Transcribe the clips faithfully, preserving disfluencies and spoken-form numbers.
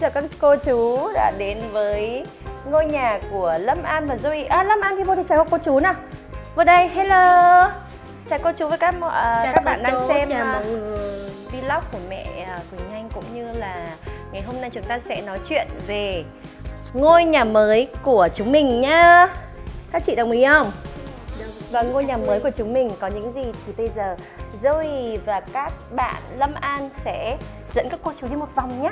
chào các cô chú đã đến với ngôi nhà của Lâm An và Zoe. À, Lâm An thì vô thì chào các cô chú nào. Vào đây, hello. Chào cô chú với các uh, các bạn đang xem uh, vlog của mẹ uh, Quỳnh Anh, cũng như là ngày hôm nay chúng ta sẽ nói chuyện về ngôi nhà mới của chúng mình nhá. Các chị đồng ý không? Và ngôi nhà mới của chúng mình có những gì thì bây giờ Zoe và các bạn Lâm An sẽ dẫn các cô chú đi một vòng nhé.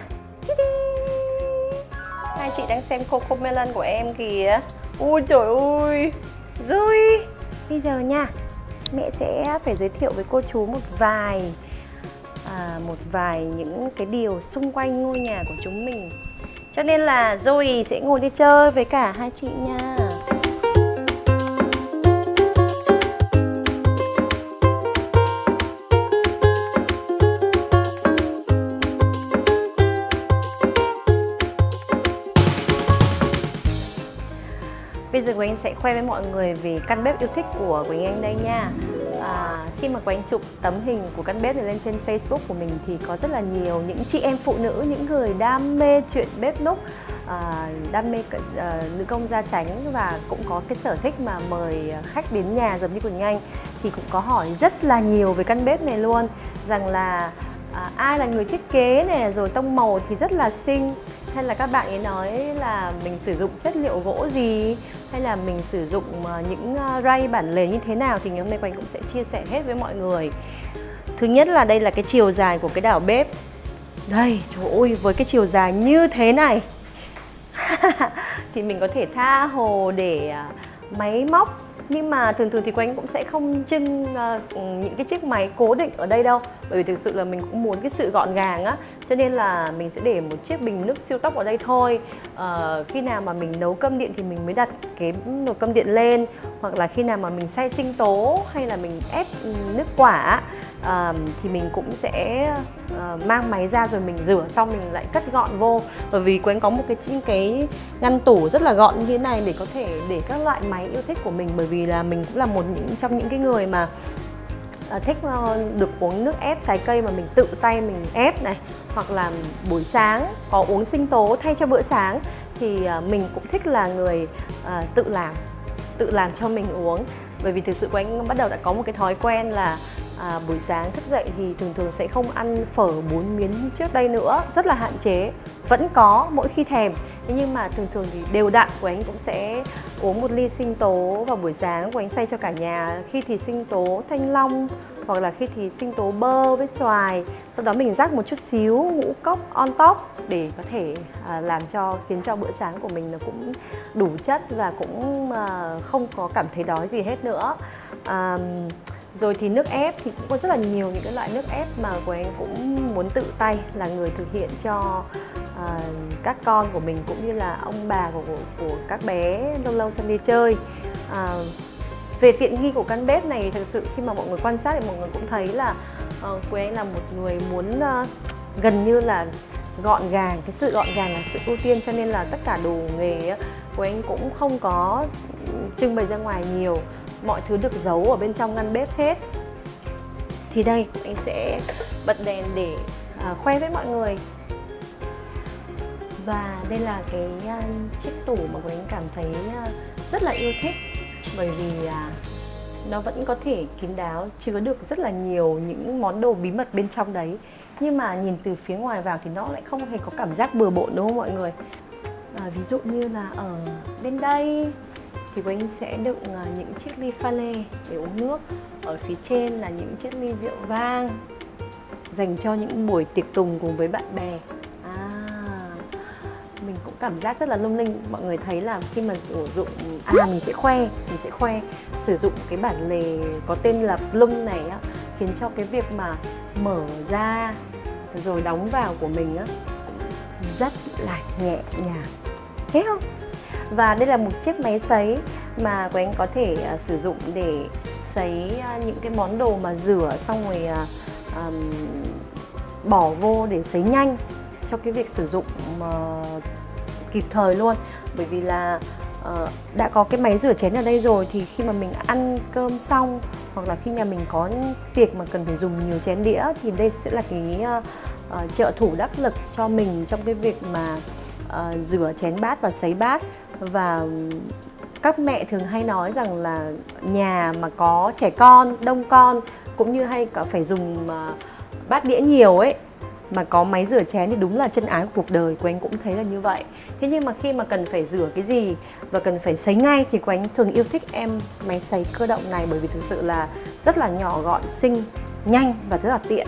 Hai chị đang xem Cocomelon của em kìa. Ui trời ơi Zoe, bây giờ nha, mẹ sẽ phải giới thiệu với cô chú một vài à, một vài những cái điều xung quanh ngôi nhà của chúng mình. Cho nên là Zoe sẽ ngồi đi chơi với cả hai chị nha. Bây giờ Quỳnh Anh sẽ khoe với mọi người về căn bếp yêu thích của Quỳnh Anh đây nha. À, khi mà Quỳnh Anh chụp tấm hình của căn bếp này lên trên Facebook của mình thì có rất là nhiều những chị em phụ nữ, những người đam mê chuyện bếp núc, à, đam mê à, nữ công gia chánh, và cũng có cái sở thích mà mời khách đến nhà giống như Quỳnh Anh, thì cũng có hỏi rất là nhiều về căn bếp này luôn, rằng là à, ai là người thiết kế này, rồi tông màu thì rất là xinh, hay là các bạn ấy nói là mình sử dụng chất liệu gỗ gì, hay là mình sử dụng những ray bản lề như thế nào, thì ngày hôm nay Quỳnh cũng sẽ chia sẻ hết với mọi người. Thứ nhất là đây là cái chiều dài của cái đảo bếp. Đây, trời ơi, với cái chiều dài như thế này thì mình có thể tha hồ để máy móc. Nhưng mà thường thường thì Quỳnh cũng sẽ không trưng uh, những cái chiếc máy cố định ở đây đâu. Bởi vì thực sự là mình cũng muốn cái sự gọn gàng á. Cho nên là mình sẽ để một chiếc bình nước siêu tốc ở đây thôi. uh, Khi nào mà mình nấu cơm điện thì mình mới đặt cái nồi cơm điện lên. Hoặc là khi nào mà mình xay sinh tố hay là mình ép nước quả uh, thì mình cũng sẽ uh, mang máy ra rồi mình rửa xong mình lại cất gọn vô. Bởi vì Quỳnh có một cái cái ngăn tủ rất là gọn như thế này để có thể để các loại máy yêu thích của mình. Bởi vì là mình cũng là một những trong những cái người mà uh, thích uh, được uống nước ép trái cây mà mình tự tay mình ép này, hoặc là buổi sáng có uống sinh tố thay cho bữa sáng, thì uh, mình cũng thích là người uh, tự làm tự làm cho mình uống. Bởi vì thực sự của anh bắt đầu đã có một cái thói quen là à, buổi sáng thức dậy thì thường thường sẽ không ăn phở bốn miếng như trước đây nữa, rất là hạn chế. Vẫn có mỗi khi thèm, nhưng mà thường thường thì đều đặn của anh cũng sẽ uống một ly sinh tố vào buổi sáng của anh xay cho cả nhà. Khi thì sinh tố thanh long, hoặc là khi thì sinh tố bơ với xoài. Sau đó mình rắc một chút xíu ngũ cốc on top để có thể à, làm cho khiến cho bữa sáng của mình nó cũng đủ chất và cũng à, không có cảm thấy đói gì hết nữa. À, rồi thì nước ép thì cũng có rất là nhiều những cái loại nước ép mà của anh cũng muốn tự tay là người thực hiện cho à, các con của mình, cũng như là ông bà của, của, của các bé lâu lâu sang đi chơi. À, về tiện nghi của căn bếp này, thực sự khi mà mọi người quan sát thì mọi người cũng thấy là uh, Quỳnh Anh là một người muốn uh, gần như là gọn gàng. Cái sự gọn gàng là sự ưu tiên, cho nên là tất cả đồ nghề của anh cũng không có trưng bày ra ngoài nhiều, mọi thứ được giấu ở bên trong ngăn bếp hết. Thì đây, anh sẽ bật đèn để uh, khoe với mọi người. Và đây là cái uh, chiếc tủ mà anh cảm thấy uh, rất là yêu thích, bởi vì uh, nó vẫn có thể kín đáo, chứa được rất là nhiều những món đồ bí mật bên trong đấy. Nhưng mà nhìn từ phía ngoài vào thì nó lại không hề có cảm giác bừa bộn, đúng không mọi người? À, ví dụ như là ở bên đây thì Quỳnh sẽ đựng uh, những chiếc ly pha lê để uống nước. Ở phía trên là những chiếc ly rượu vang dành cho những buổi tiệc tùng cùng với bạn bè. À, mình cũng cảm giác rất là lung linh. Mọi người thấy là khi mà sử dụng à mình sẽ khoe mình sẽ khoe sử dụng cái bản lề có tên là plum này á, khiến cho cái việc mà mở ra rồi đóng vào của mình á rất là nhẹ nhàng, thấy không? Và đây là một chiếc máy sấy mà của anh có thể uh, sử dụng để sấy uh, những cái món đồ mà rửa xong rồi uh, um, bỏ vô để sấy nhanh cho cái việc sử dụng uh, kịp thời luôn. Bởi vì là uh, đã có cái máy rửa chén ở đây rồi thì khi mà mình ăn cơm xong hoặc là khi nhà mình có tiệc mà cần phải dùng nhiều chén đĩa thì đây sẽ là cái uh, uh, trợ thủ đắc lực cho mình trong cái việc mà uh, rửa chén bát và sấy bát. Và các mẹ thường hay nói rằng là nhà mà có trẻ con, đông con cũng như hay cả phải dùng uh, bát đĩa nhiều ấy, mà có máy rửa chén thì đúng là chân ái của cuộc đời của anh cũng thấy là như vậy. Thế nhưng mà khi mà cần phải rửa cái gì và cần phải sấy ngay thì của anh thường yêu thích em máy sấy cơ động này, bởi vì thực sự là rất là nhỏ gọn, xinh, nhanh và rất là tiện.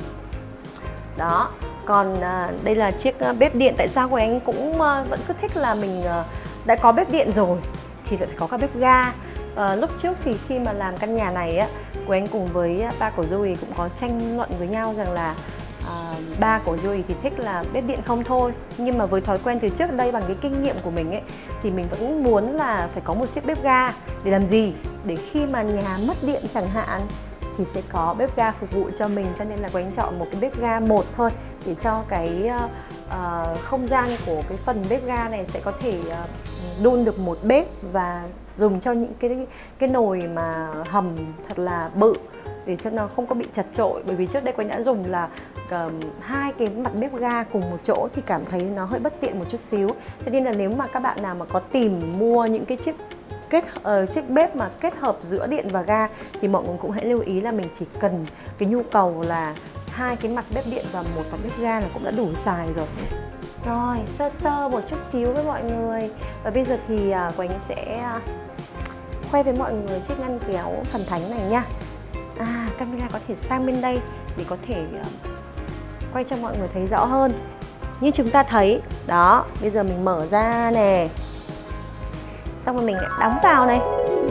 Đó, còn à, đây là chiếc bếp điện. Tại sao của anh cũng à, vẫn cứ thích là mình à, đã có bếp điện rồi thì phải có cả bếp ga. À, lúc trước thì khi mà làm căn nhà này á, của anh cùng với ba của Joey cũng có tranh luận với nhau rằng là À, ba của Joey thì thích là bếp điện không thôi, nhưng mà với thói quen từ trước đây bằng cái kinh nghiệm của mình ấy thì mình vẫn muốn là phải có một chiếc bếp ga. Để làm gì? Để khi mà nhà mất điện chẳng hạn thì sẽ có bếp ga phục vụ cho mình, cho nên là của anh chọn một cái bếp ga một thôi để cho cái uh, không gian của cái phần bếp ga này sẽ có thể uh, đun được một bếp và dùng cho những cái cái nồi mà hầm thật là bự để cho nó không có bị chật chội. Bởi vì trước đây Quỳnh đã dùng là uh, hai cái mặt bếp ga cùng một chỗ thì cảm thấy nó hơi bất tiện một chút xíu. Cho nên là nếu mà các bạn nào mà có tìm mua những cái chiếc kết uh, chiếc bếp mà kết hợp giữa điện và ga thì mọi người cũng hãy lưu ý là mình chỉ cần cái nhu cầu là hai cái mặt bếp điện và một mặt bếp ga là cũng đã đủ xài rồi. Rồi, sơ sơ một chút xíu với mọi người. Và bây giờ thì uh, Quỳnh sẽ uh, khoe với mọi người chiếc ngăn kéo thần thánh này nha. À, camera có thể sang bên đây để có thể uh, quay cho mọi người thấy rõ hơn. Như chúng ta thấy, đó, bây giờ mình mở ra nè, xong rồi mình lại đóng vào này.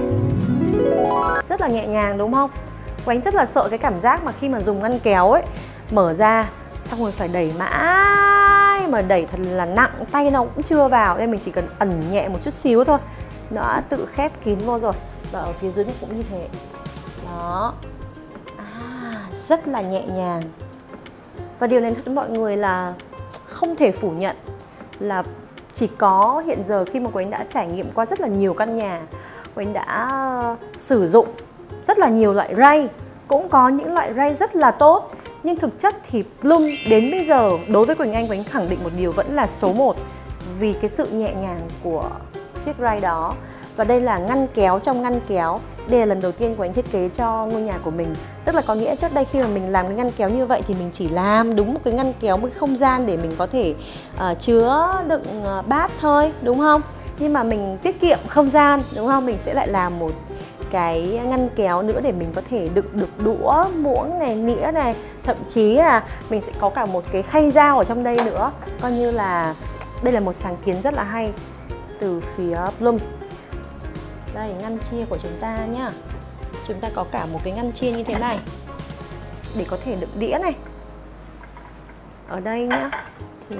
Rất là nhẹ nhàng đúng không? Quỳnh rất là sợ cái cảm giác mà khi mà dùng ngăn kéo ấy, mở ra xong rồi phải đẩy mãi, mà đẩy thật là nặng, tay nó cũng chưa vào. Nên mình chỉ cần ẩn nhẹ một chút xíu thôi, nó đã tự khép kín vô rồi. Và ở phía dưới cũng như thế. Đó. À, rất là nhẹ nhàng. Và điều này thật với mọi người là không thể phủ nhận là chỉ có hiện giờ khi mà Quỳnh đã trải nghiệm qua rất là nhiều căn nhà, Quỳnh đã sử dụng rất là nhiều loại ray, cũng có những loại ray rất là tốt. Nhưng thực chất thì Plum đến bây giờ đối với Quỳnh Anh, Quỳnh khẳng định một điều vẫn là số một vì cái sự nhẹ nhàng của chiếc ray đó. Và đây là ngăn kéo trong ngăn kéo. Đây là lần đầu tiên của anh thiết kế cho ngôi nhà của mình. Tức là có nghĩa trước đây khi mà mình làm cái ngăn kéo như vậy thì mình chỉ làm đúng một cái ngăn kéo, một cái không gian để mình có thể uh, chứa đựng uh, bát thôi, đúng không? Nhưng mà mình tiết kiệm không gian, đúng không? Mình sẽ lại làm một cái ngăn kéo nữa để mình có thể đựng được đũa, muỗng này, nĩa này. Thậm chí là mình sẽ có cả một cái khay dao ở trong đây nữa. Coi như là đây là một sáng kiến rất là hay từ phía Plum. Đây, ngăn chia của chúng ta nhá. Chúng ta có cả một cái ngăn chia như thế này để có thể đựng đĩa này. Ở đây nhá thì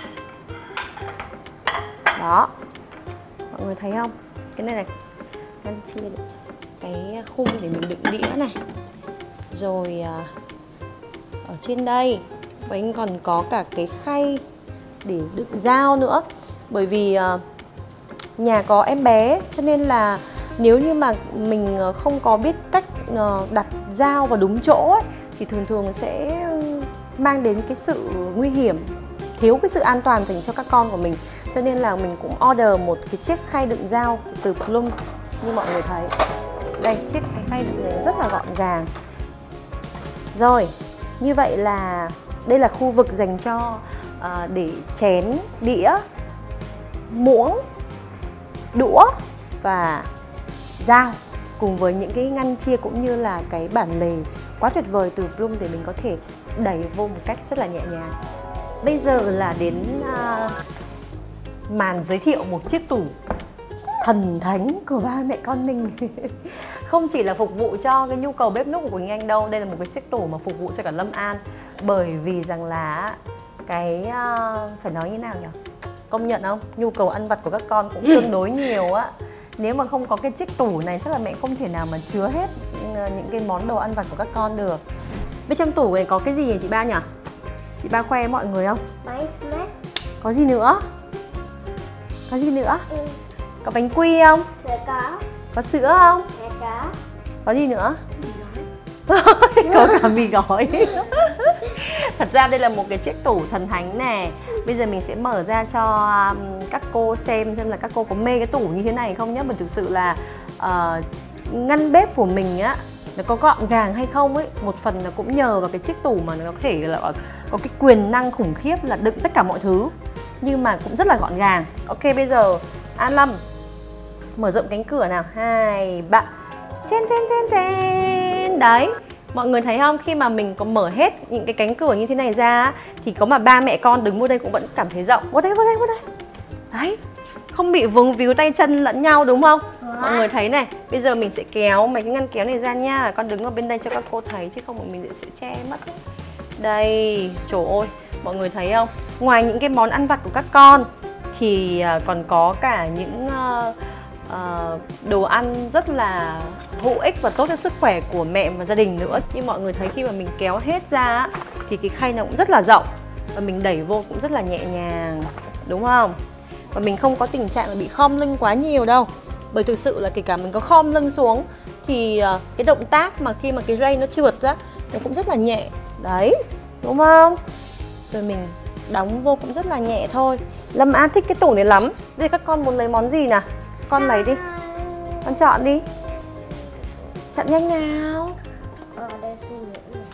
đó, mọi người thấy không? Cái này là ngăn chia cái khung để mình đựng đĩa này. Rồi ở trên đây và anh còn có cả cái khay để đựng dao nữa. Bởi vì nhà có em bé cho nên là nếu như mà mình không có biết cách đặt dao vào đúng chỗ ấy, thì thường thường sẽ mang đến cái sự nguy hiểm, thiếu cái sự an toàn dành cho các con của mình. Cho nên là mình cũng order một cái chiếc khay đựng dao từ Plum như mọi người thấy. Đây, chiếc cái khay đựng này rất là gọn gàng. Rồi, như vậy là đây là khu vực dành cho uh, để chén, đĩa, muỗng, đũa và dao, cùng với những cái ngăn chia cũng như là cái bản lề quá tuyệt vời từ Plum để mình có thể đẩy vô một cách rất là nhẹ nhàng. Bây giờ là đến uh, màn giới thiệu một chiếc tủ thần thánh của ba mẹ con mình. Không chỉ là phục vụ cho cái nhu cầu bếp núc của Quỳnh Anh đâu, đây là một cái chiếc tủ mà phục vụ cho cả Lâm An. Bởi vì rằng là cái uh, phải nói như nào nhỉ? Công nhận không? Nhu cầu ăn vặt của các con cũng tương đối nhiều á. Nếu mà không có cái chiếc tủ này chắc là mẹ không thể nào mà chứa hết những cái món đồ ăn vặt của các con được. Bên trong tủ này có cái gì nhỉ chị Ba nhỉ? Chị Ba khoe với mọi người không? Máy snack. Có gì nữa? Có gì nữa? Ừ. Có bánh quy không? Dạ có. Có sữa không? Dạ có. Có gì nữa? Có cả mì gói. Thật ra đây là một cái chiếc tủ thần thánh nè. Bây giờ mình sẽ mở ra cho các cô xem xem là các cô có mê cái tủ như thế này không nhé. Bởi thực sự là uh, ngăn bếp của mình á, nó có gọn gàng hay không ấy, một phần là cũng nhờ vào cái chiếc tủ mà nó có thể là có cái quyền năng khủng khiếp là đựng tất cả mọi thứ, nhưng mà cũng rất là gọn gàng. Ok, bây giờ An Lâm mở rộng cánh cửa nào, hai ba, chen chen chen chen. Đấy, mọi người thấy không, khi mà mình có mở hết những cái cánh cửa như thế này ra thì có mà ba mẹ con đứng vô đây cũng vẫn cảm thấy rộng. Vô đây, vô đây, vô đây. Đấy, không bị vướng víu tay chân lẫn nhau đúng không? À. Mọi người thấy này, bây giờ mình sẽ kéo mấy cái ngăn kéo này ra nha. Con đứng ở bên đây cho các cô thấy chứ không mình sẽ che mất. Đây, trời ơi, mọi người thấy không? Ngoài những cái món ăn vặt của các con thì còn có cả những uh, uh, đồ ăn rất là hữu ích và tốt cho sức khỏe của mẹ và gia đình nữa. Như mọi người thấy khi mà mình kéo hết ra thì cái khay nó cũng rất là rộng và mình đẩy vô cũng rất là nhẹ nhàng, đúng không? Và mình không có tình trạng là bị khom lưng quá nhiều đâu. Bởi thực sự là kể cả mình có khom lưng xuống thì cái động tác mà khi mà cái ray nó trượt ra nó cũng rất là nhẹ. Đấy, đúng không? Rồi mình đóng vô cũng rất là nhẹ thôi. Lâm An thích cái tủ này lắm. Bây giờ các con muốn lấy món gì nào? Con lấy đi. Con chọn đi. Chọn nhanh nào. Ờ, đây suy nghĩ này.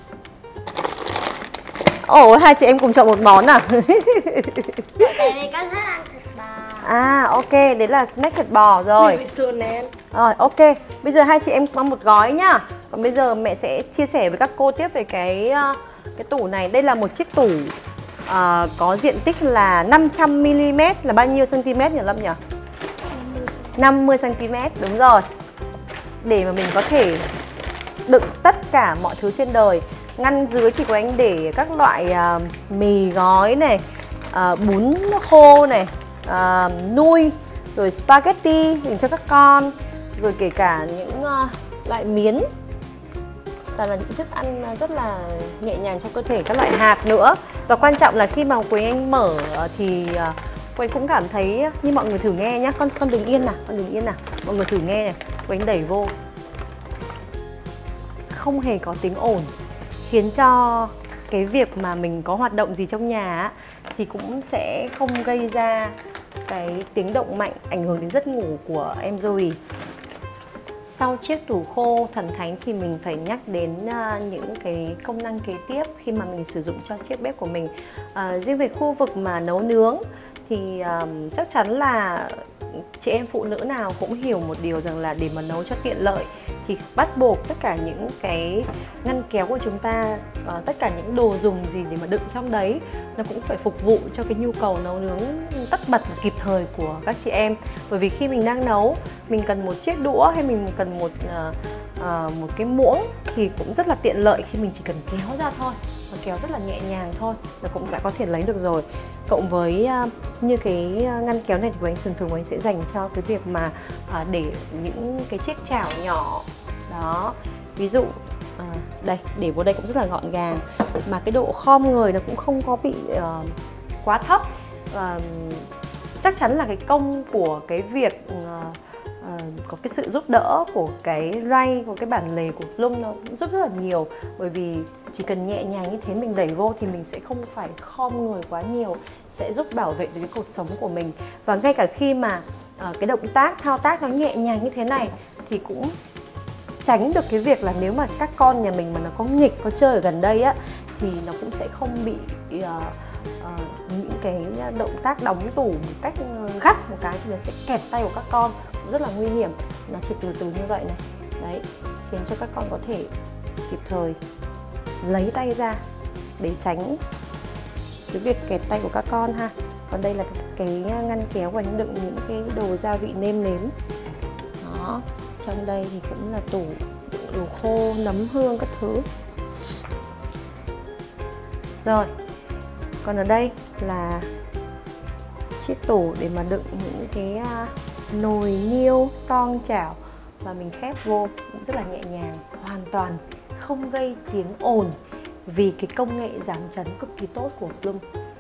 Ồ, hai chị em cùng chọn một món à? Tại vì con thích ăn thịt bò. À, ok, đấy là snack thịt bò rồi. Rồi, ok. Bây giờ hai chị em có một gói nhá. Còn bây giờ mẹ sẽ chia sẻ với các cô tiếp về cái cái tủ này. Đây là một chiếc tủ uh, có diện tích là năm trăm mi li mét, là bao nhiêu cm nhỉ Lâm nhỉ? năm mươi cm, đúng rồi. Để mà mình có thể đựng tất cả mọi thứ trên đời. Ngăn dưới thì của anh để các loại uh, mì gói này, uh, bún khô này, uh, nuôi, rồi spaghetti dành cho các con, rồi kể cả những uh, loại miến, toàn là những thức ăn rất là nhẹ nhàng cho cơ thể, các loại hạt nữa. Và quan trọng là khi mà Quỳnh Anh mở thì uh, Quỳnh cũng cảm thấy như mọi người thử nghe nhá. Con con đừng yên nào, con đừng yên nào. Mọi người thử nghe này, Quỳnh đẩy vô không hề có tiếng ồn, khiến cho cái việc mà mình có hoạt động gì trong nhà á, thì cũng sẽ không gây ra cái tiếng động mạnh ảnh hưởng đến giấc ngủ của em Zoe. Sau chiếc tủ khô thần thánh thì mình phải nhắc đến uh, những cái công năng kế tiếp khi mà mình sử dụng cho chiếc bếp của mình. Uh, riêng về khu vực mà nấu nướng thì uh, chắc chắn là chị em phụ nữ nào cũng hiểu một điều rằng là để mà nấu cho tiện lợi thì bắt buộc tất cả những cái ngăn kéo của chúng ta, uh, tất cả những đồ dùng gì để mà đựng trong đấy nó cũng phải phục vụ cho cái nhu cầu nấu nướng tất bật và kịp thời của các chị em. Bởi vì khi mình đang nấu, mình cần một chiếc đũa hay mình cần một uh, uh, một cái muỗng thì cũng rất là tiện lợi khi mình chỉ cần kéo ra thôi, và kéo rất là nhẹ nhàng thôi là cũng đã có thể lấy được rồi. Cộng với uh, như cái ngăn kéo này thì anh thường thường anh sẽ dành cho cái việc mà uh, để những cái chiếc chảo nhỏ đó, ví dụ uh, đây để vô đây cũng rất là gọn gàng, mà cái độ khom người nó cũng không có bị uh, quá thấp. Uh, chắc chắn là cái công của cái việc uh, uh, có cái sự giúp đỡ của cái ray, của cái bản lề của Plum nó cũng giúp rất là nhiều. Bởi vì chỉ cần nhẹ nhàng như thế mình đẩy vô thì mình sẽ không phải khom người quá nhiều, sẽ giúp bảo vệ được cái cột sống của mình. Và ngay cả khi mà uh, cái động tác thao tác nó nhẹ nhàng như thế này thì cũng tránh được cái việc là nếu mà các con nhà mình mà nó có nghịch, có chơi ở gần đây á thì nó cũng sẽ không bị uh, uh, những cái động tác đóng tủ một cách gắt một cái thì nó sẽ kẹt tay của các con, cũng rất là nguy hiểm. Nó chỉ từ từ như vậy này, đấy, khiến cho các con có thể kịp thời lấy tay ra để tránh cái việc kẹt tay của các con ha. Còn đây là cái ngăn kéo và đựng những cái đồ gia vị nêm nếm đó. Trong đây thì cũng là tủ đồ khô, nấm hương các thứ. Rồi, còn ở đây là chiếc tủ để mà đựng những cái nồi niêu, son chảo, và mình khép vô cũng rất là nhẹ nhàng, hoàn toàn không gây tiếng ồn vì cái công nghệ giảm chấn cực kỳ tốt của Plum.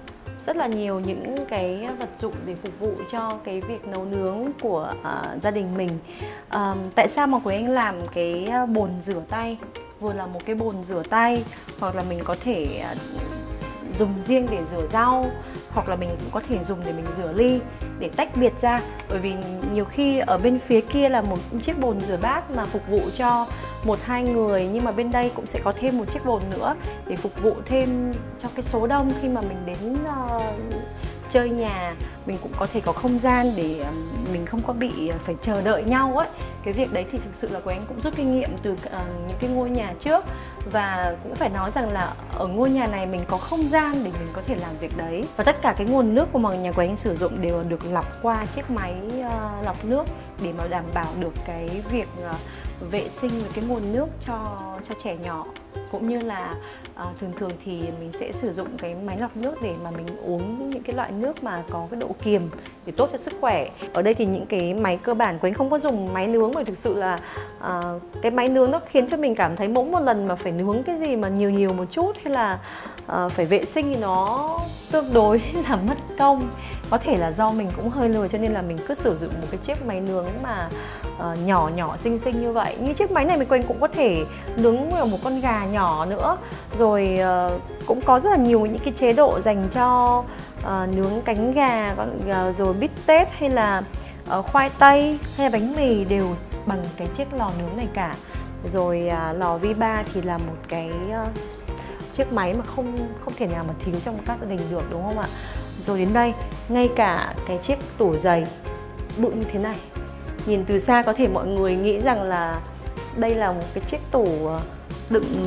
rất là nhiều những cái vật dụng để phục vụ cho cái việc nấu nướng của uh, gia đình mình. uh, Tại sao mà Quế Anh làm cái bồn rửa tay, vừa là một cái bồn rửa tay, hoặc là mình có thể uh, dùng riêng để rửa rau, hoặc là mình cũng có thể dùng để mình rửa ly, để tách biệt ra. Bởi vì nhiều khi ở bên phía kia là một chiếc bồn rửa bát mà phục vụ cho một hai người, nhưng mà bên đây cũng sẽ có thêm một chiếc bồn nữa để phục vụ thêm cho cái số đông. Khi mà mình đến uh, chơi nhà, mình cũng có thể có không gian để mình không có bị phải chờ đợi nhau ấy. Cái việc đấy thì thực sự là Quế Anh cũng rút kinh nghiệm từ uh, những cái ngôi nhà trước. Và cũng phải nói rằng là ở ngôi nhà này mình có không gian để mình có thể làm việc đấy. Và tất cả cái nguồn nước của mà nhà Quế Anh sử dụng đều được lọc qua chiếc máy uh, lọc nước, để mà đảm bảo được cái việc uh, vệ sinh với cái nguồn nước cho cho trẻ nhỏ. Cũng như là uh, thường thường thì mình sẽ sử dụng cái máy lọc nước để mà mình uống những cái loại nước mà có cái độ kiềm để tốt cho sức khỏe. Ở đây thì những cái máy cơ bản Quế Anh không có dùng máy nướng, bởi thực sự là uh, cái máy nướng nó khiến cho mình cảm thấy mỗi một lần mà phải nướng cái gì mà nhiều nhiều một chút, hay là uh, phải vệ sinh thì nó tương đối là mất công. Có thể là do mình cũng hơi lười cho nên là mình cứ sử dụng một cái chiếc máy nướng mà uh, nhỏ nhỏ xinh xinh như vậy. Như chiếc máy này mình Quế Anh cũng có thể nướng một con gà nhỏ nữa. Rồi uh, cũng có rất là nhiều những cái chế độ dành cho uh, nướng cánh gà, uh, rồi bít tết hay là uh, khoai tây hay là bánh mì đều bằng cái chiếc lò nướng này cả. Rồi uh, lò vi ba thì là một cái uh, chiếc máy mà không không thể nào mà thiếu trong các gia đình được, đúng không ạ? Rồi đến đây, ngay cả cái chiếc tủ giày bự như thế này, nhìn từ xa có thể mọi người nghĩ rằng là đây là một cái chiếc tủ đựng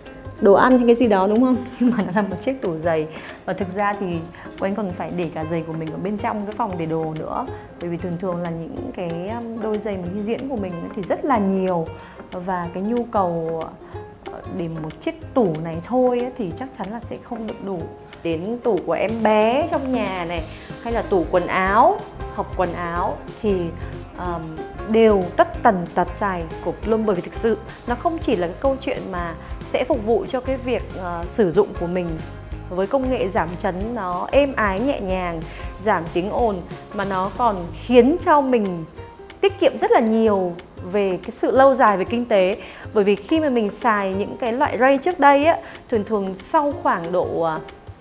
đồ ăn hay cái gì đó, đúng không? Nhưng mà nó là một chiếc tủ giày. Và thực ra thì Quế còn phải để cả giày của mình ở bên trong cái phòng để đồ nữa. Bởi vì thường thường là những cái đôi giày mà đi diễn của mình thì rất là nhiều. Và cái nhu cầu để một chiếc tủ này thôi ấy, thì chắc chắn là sẽ không được đủ. Đến tủ của em bé trong nhà này, hay là tủ quần áo, hộc quần áo thì um, đều tất tần tật dài của Plum. Bởi vì thực sự nó không chỉ là cái câu chuyện mà sẽ phục vụ cho cái việc uh, sử dụng của mình với công nghệ giảm chấn nó êm ái nhẹ nhàng, giảm tiếng ồn, mà nó còn khiến cho mình tiết kiệm rất là nhiều về cái sự lâu dài về kinh tế. Bởi vì khi mà mình xài những cái loại ray trước đây á, thường thường sau khoảng độ uh,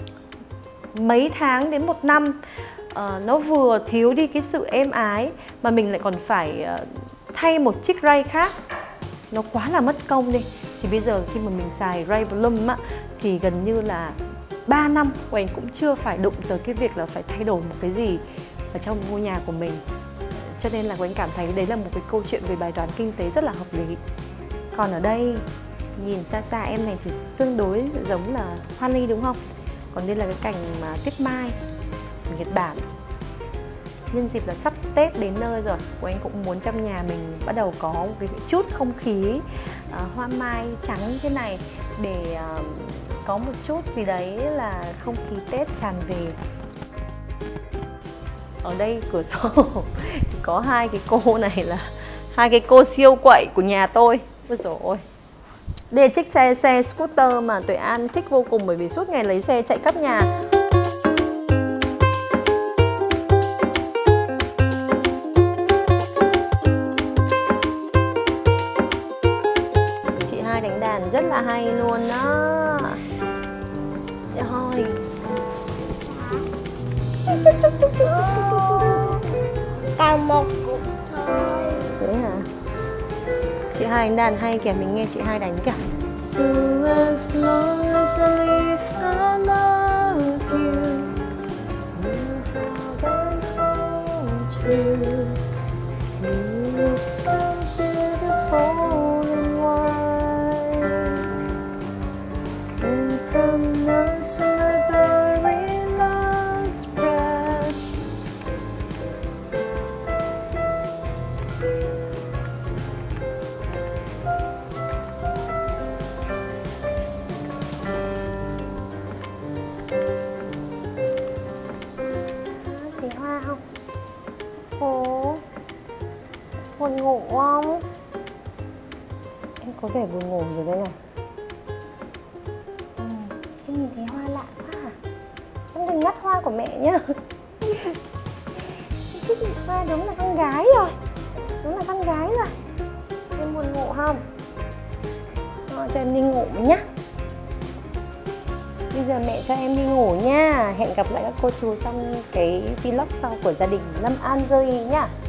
mấy tháng đến một năm, uh, nó vừa thiếu đi cái sự êm ái mà mình lại còn phải uh, thay một chiếc ray khác, nó quá là mất công đi. Thì bây giờ khi mà mình xài ray Plum á, thì gần như là ba năm Quỳnh cũng chưa phải đụng tới cái việc là phải thay đổi một cái gì ở trong ngôi nhà của mình. Cho nên là Quỳnh cảm thấy đấy là một cái câu chuyện về bài toán kinh tế rất là hợp lý. Còn ở đây nhìn xa xa em này thì tương đối giống là hoa ly, đúng không? Còn đây là cái cành mà tuyết mai của Nhật Bản. Nhân dịp là sắp Tết đến nơi rồi, của anh cũng muốn trong nhà mình bắt đầu có một cái chút không khí uh, hoa mai trắng như thế này, để uh, có một chút gì đấy là không khí Tết tràn về. Ở đây cửa sổ có hai cái cô này là hai cái cô siêu quậy của nhà tôi. Ôi dồi ôi. Đây là chiếc xe, xe scooter mà Tuệ An thích vô cùng, bởi vì suốt ngày lấy xe chạy khắp nhà. Chị hai đánh đàn rất là hay luôn đó. Rồi. Còn một cục thôi. Thế hả? Chị hai đánh đàn hay kìa, mình nghe chị hai đánh kìa. So as long as I live, I love you. You and hold you. You look so beautiful in white. And from now to my very last breath. Tí Hoa không? Ồ, buồn ngủ không? Em có vẻ buồn ngủ rồi đây này. Ừ, em nhìn thấy Hoa lạ quá à? Em đừng ngắt hoa của mẹ nhá. Thích hoa đúng là con gái rồi. Đúng là con gái rồi. Em buồn ngủ không? Rồi, cho em đi ngủ nhá. Bây giờ mẹ cho em đi ngủ nha. Hẹn gặp lại các cô chú trong cái vlog sau của gia đình Lâm An Zoe nhá.